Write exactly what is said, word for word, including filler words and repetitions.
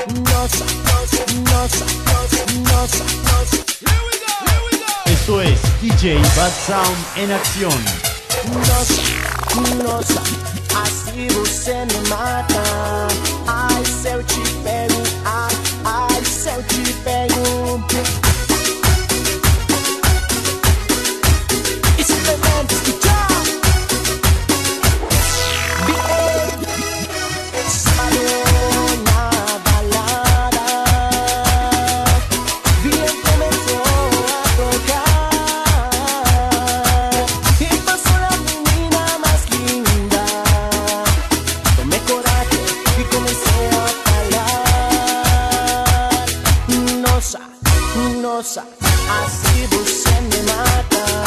nossa, nossa, nossa, nossa. Esto es D J Bad Sound en acción. Nossa, nossa, assim você me mata. Ai, se eu te pego, ai, ai, se eu te pego. E simplesmente escuchar. Sábado na balada, bien comenzó a tocar. Y pasó la menina más linda. Tomé coraje y comencé a falar. Nossa, nossa, assim você me mata.